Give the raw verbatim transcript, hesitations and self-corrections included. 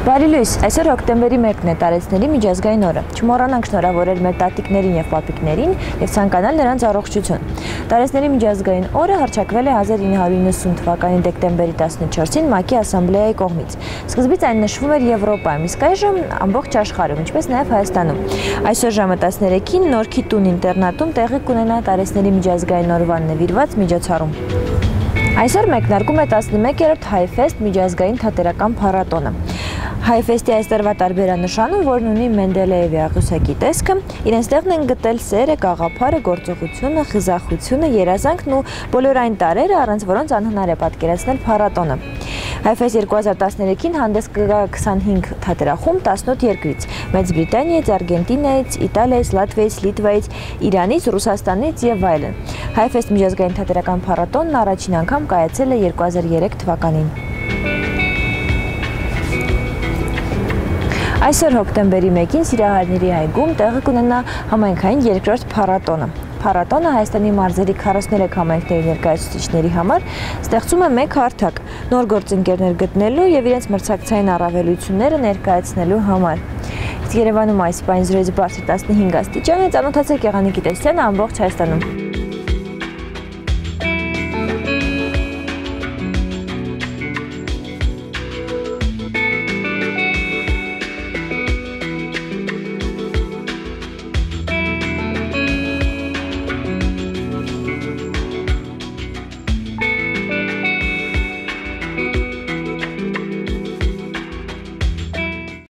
Բարի լույս, այսօր հոկտեմբերի մեկն է տարեցների միջազգային օրը։ Չմոռանանք շնորհավորել մեր տատիկներին եւ պապիկներին եւ ցանկանալ նրանց առողջություն։ Տարեցների միջազգային օրը հռչակվել է հազար ինը հարյուր իննսուն թվականի դեկտեմբերի տասնչորսին ՄԱԿ-ի ասամբլեայի կողմից։ Սկզբից այն նշվում էր Եվրոպայում, իսկ այժմ ամբողջ աշխարհում, ինչպես նաեւ Հայաստանում։ Այսօր ժամը տասներեքին Նորքի տուն ինտերնատում տեղի կունենա տարեցների միջազգային օրվան նվիրված միջոցառում։ Այսօր մեկնարկում է տասնմեկերորդ Հայֆեստ միջազգային թատերական փառատոնը։ Հայֆեստի այս տարվա տարբերանշանը, որն ունի Մենդելեևի աղյուսակի տեսքը, իրենց տեղն են գտել սերը, գաղափարը, գործողությունը, խիզախությունը, երազանքն ու բոլոր այն տարրերը, առանց որոնց անհնար է պատկերացնել փառատոնը։ Հայֆեստ երկու հազար տասներեքին հանդես կգա քսանհինգ թատերախումբ տասնութ երկրից՝ Մեծ Բրիտանիայից, Արգենտինայից, Իտալիայից, Լատվիայից, Լիտվայից, Իրանից, Ռուսաստանից եւ այլն։ Հայֆեստ միջազգային թատերական փառատոնն առաջին անգամ կայացել է երկու հազար երեք թվականին։ Այսօր հոկտեմբերի մեկին Սիրահարների այգում տեղի կունենա համայնքային երկրորդ փառատոնը։ Փառատոնը Հայաստանի մարզերի քառասուներեք համայնքների ներկայացուցիչների համար ստեղծում է մեկ հարթակ՝ նոր գործընկերներ գտնելու եւ իրենց մրցակցային առավելությունները ներկայացնելու համար։ Իսկ Երևանում այս պահին զրոյից բարձր տասնհինգ աստիճան է, ծանոթացեք եղանակի տեսությանը ամբողջ Հայաստանում։